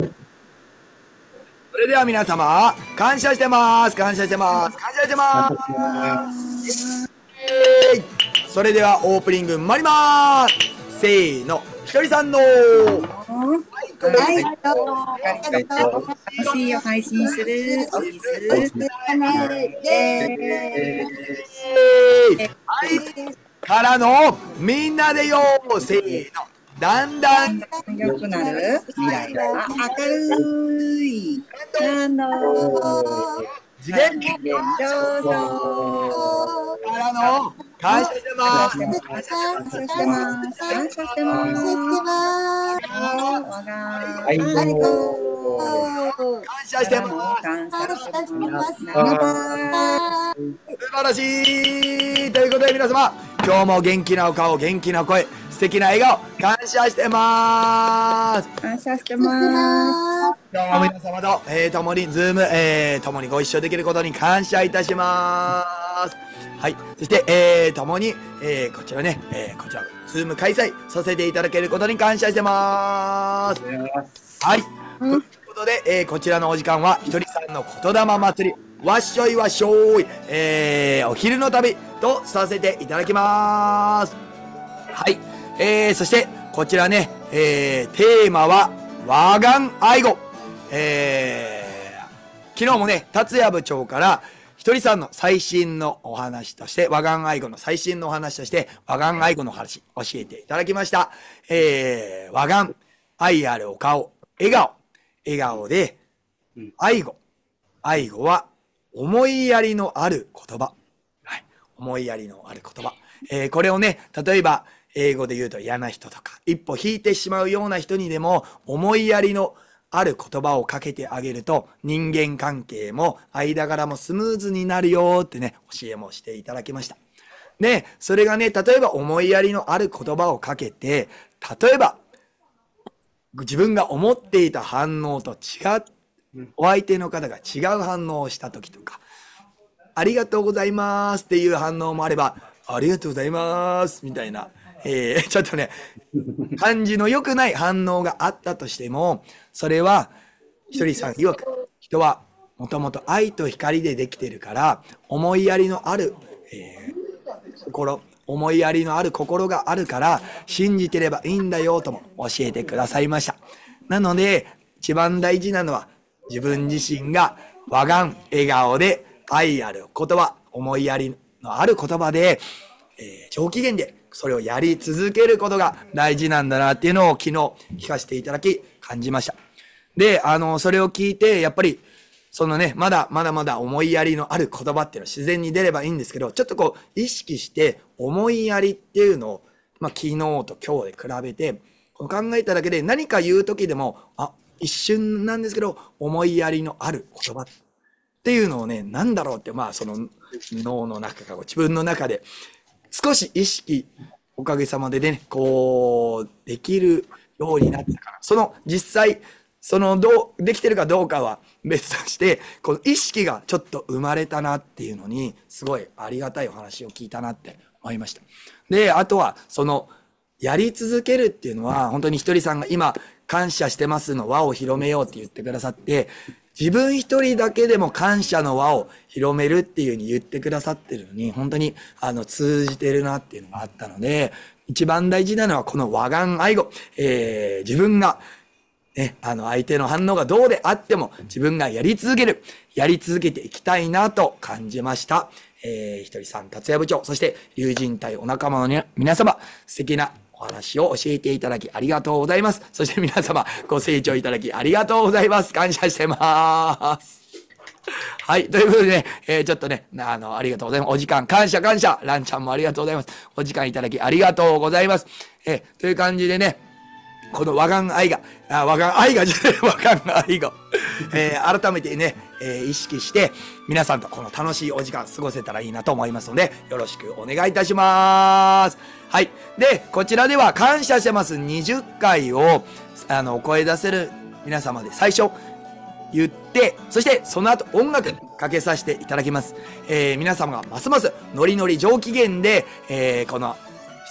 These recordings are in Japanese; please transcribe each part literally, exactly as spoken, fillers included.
それでは皆様、感謝してます。感謝してます。感謝してます。えーそれではオープニング参ります。せーの、ひとりさんのはい、 はい、どうもありがとう。楽しいを配信するオフィスチャンネルです。 はいからのみんなでよーせーの、だんだん良くなる未来は明るい。あの次元上昇からの感謝してます。 感謝してます。感謝してます。わがはい、どうも。 感謝してます。 感謝してます。 素晴らしいということで皆様、今日も元気なお顔、元気な声、素敵な笑顔、感謝してます。 感謝してます。 今日も皆様と、えー、共にズーム、えー、共にご一緒できることに感謝いたします。はい。そして、えー、共に、えー、こちらね、えー、こちら、ズーム開催させていただけることに感謝してます。はい。ということで、えー、こちらのお時間は、ひとりさんの言霊祭り、わっしょいわっしょい、えー、お昼の旅とさせていただきます。はい。えー、そして、こちらね、えー、テーマは、和願愛語。えー、昨日もね、達也部長から、ひとりさんの最新のお話として、和願愛語の最新のお話として、和願愛語の話、教えていただきました。えー、和願、愛あるお顔、笑顔、笑顔で、愛語。愛語は、思いやりのある言葉。はい。思いやりのある言葉。えー、これをね、例えば、英語で言うと嫌な人とか、一歩引いてしまうような人にでも、思いやりのある言葉をかけてあげると、人間関係も間柄もスムーズになるよってね、教えもしていただきました。で、それがね、例えば思いやりのある言葉をかけて、例えば、自分が思っていた反応と違う、お相手の方が違う反応をした時とか、ありがとうございますっていう反応もあれば、ありがとうございますみたいな、えー、ちょっとね、感じの良くない反応があったとしても、それは、ひとりさん曰く、人はもともと愛と光でできてるから、思いやりのある、えー、心、思いやりのある心があるから、信じてればいいんだよとも教えてくださいました。なので、一番大事なのは、自分自身が和願、笑顔で、愛ある言葉、思いやりのある言葉で、えー、上機嫌でそれをやり続けることが大事なんだなっていうのを昨日聞かせていただき感じました。で、あの、それを聞いて、やっぱり、そのね、まだまだまだ思いやりのある言葉っていうのは自然に出ればいいんですけど、ちょっとこう意識して思いやりっていうのを、まあ昨日と今日で比べて、考えただけで何か言う時でも、あ、一瞬なんですけど、思いやりのある言葉。っていうのをね、なんだろうって、まあその脳の中か自分の中で少し意識、おかげさまでね、こう、できるようになったから。その実際、そのどう、できてるかどうかは別として、この意識がちょっと生まれたなっていうのに、すごいありがたいお話を聞いたなって思いました。で、あとは、その、やり続けるっていうのは、本当にひとりさんが今、感謝してますの輪を広めようって言ってくださって、自分一人だけでも感謝の輪を広めるっていう風に言ってくださってるのに、本当にあの通じてるなっていうのがあったので、一番大事なのはこの和願愛語、えー、自分が、ね、あの相手の反応がどうであっても自分がやり続ける、やり続けていきたいなと感じました。えー、ひとりさん、達也部長、そして友人隊お仲間の皆様、素敵なお話を教えていただきありがとうございます。そして皆様ご清聴いただきありがとうございます。感謝してます。はい。ということでね、えー、ちょっとね、あの、ありがとうございます。お時間感謝感謝。ランちゃんもありがとうございます。お時間いただきありがとうございます。えー、という感じでね、この和願愛が、あ、和願愛がじゃない、和願愛が、えー、改めてね、えー、意識して、皆さんとこの楽しいお時間過ごせたらいいなと思いますので、よろしくお願いいたします。はい。で、こちらでは感謝してますにじゅっかいを、あの、声出せる皆様で最初、言って、そしてその後音楽かけさせていただきます。えー、皆様がますますノリノリ上機嫌で、えー、この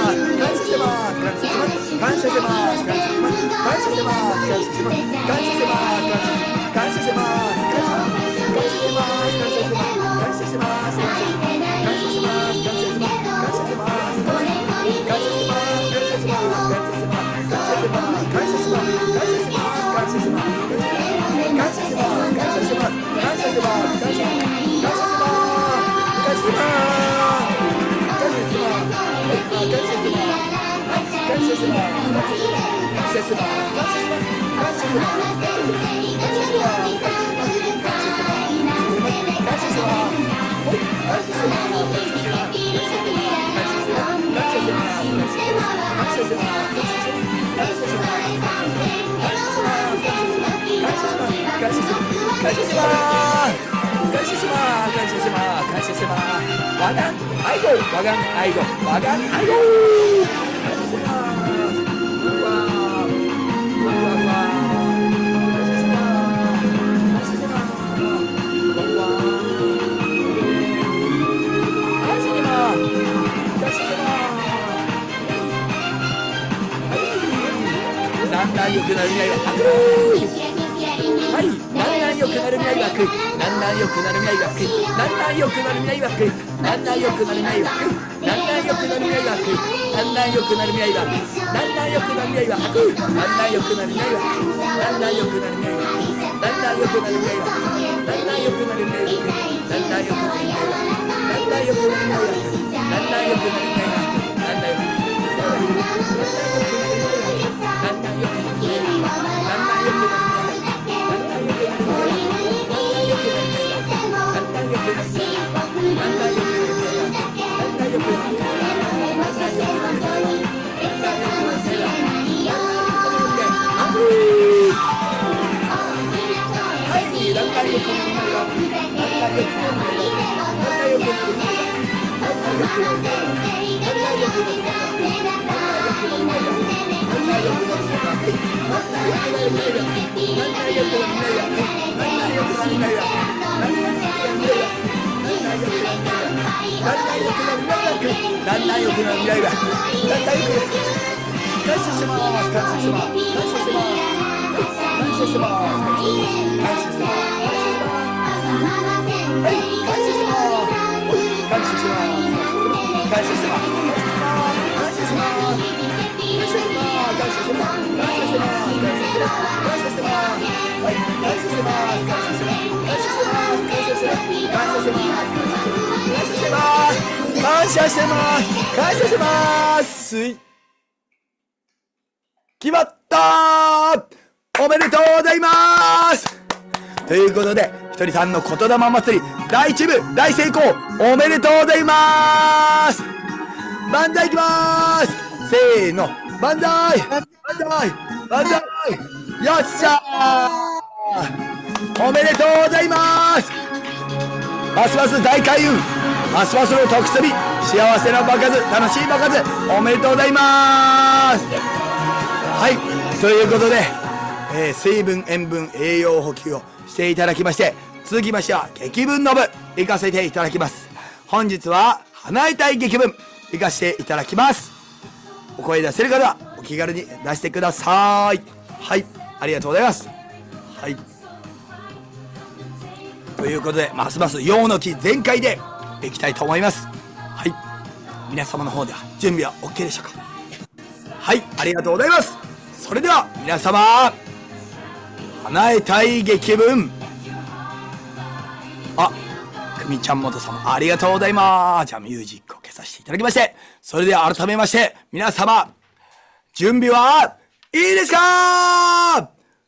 はい、感謝します。 してます。感謝してます。感謝してます。感謝してます。感謝してます。感謝してます。感謝してます。感謝してます。はい、感謝してます。感謝してます。感謝してます。感謝してます。感謝してます。感謝してます。感謝してます。決まったー。おめでとうございます。ということで、ひとりさんの言霊祭りだいいち部大成功おめでとうございます。万歳いきまーす。せーの、万歳万歳万歳。よっしゃー。おめでとうございます。ますます大開運、ますますの得積み、幸せな場数、楽しい場数、おめでとうございます。はい、ということで、えー、水分塩分栄養補給をしていただきまして、続きましては劇文の部行かせていただきます。本日は花えたい劇文行かせていただきます。お声出せる方はお気軽に出してください。はい、ありがとうございます。はい、ということで、ますます陽の気全開でいきたいと思います。はい、皆様の方では準備は オーケー でしょうか。はい、ありがとうございます。それでは皆様、叶えたい劇文、あ、くみちゃんもと様ありがとうございます。じゃあミュージックを消させていただきまして、それでは改めまして皆様、準備はいいですか？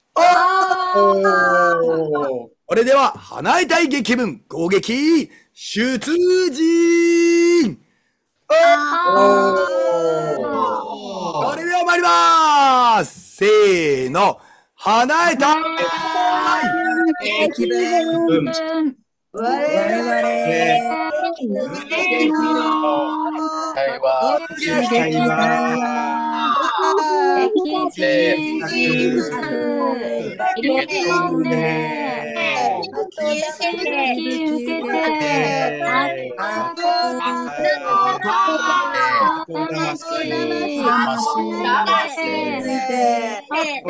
おー、それでは叶えたい劇文攻撃出陣。おー、それでは参りまーす。せーの、叶えたい劇文、我々無敵の劇団敵陣入れ込んで引き受けてあと魂魂ついて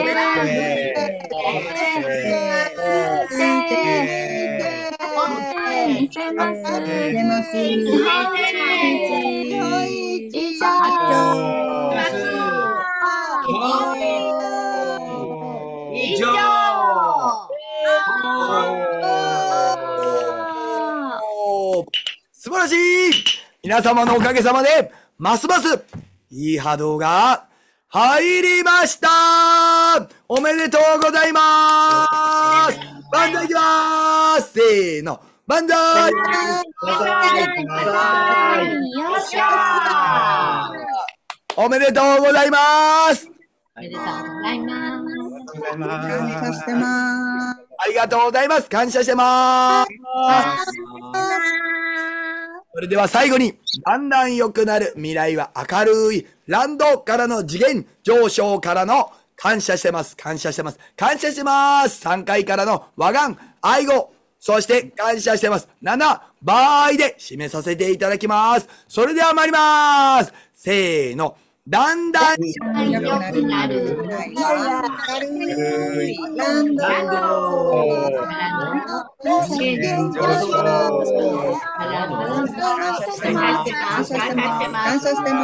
せます以上以上素晴らしい。皆様のおかげさまでますますいい波動が入りました。おめでとうございます。万歳いきます。せーの、万歳。 よっしゃー。 おめでとうございます。 おめでとうございます。 感謝してます。 ありがとうございます。感謝してます。それでは最後に、だんだん良くなる未来は明るいランドからの次元上昇からの感謝してます。感謝してます。感謝してます。さんかいからの和願、愛語、そして感謝してます。なな倍で締めさせていただきます。それでは参ります。せーの。だんだん良くなる明るいランド次元上昇感謝してます。感謝してます。感謝して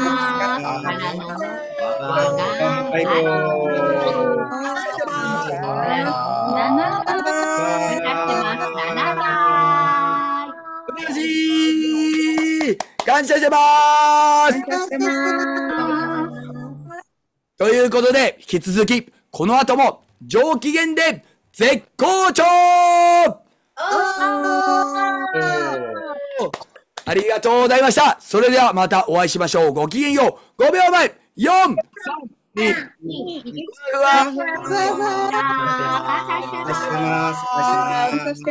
感謝してます。ということで、引き続き、この後も上機嫌で絶好調。ありがとうございました。それではまたお会いしましょう。ごきげんよう。ごびょうまえ。よん、さん、に、ふわふわ。 感謝してます。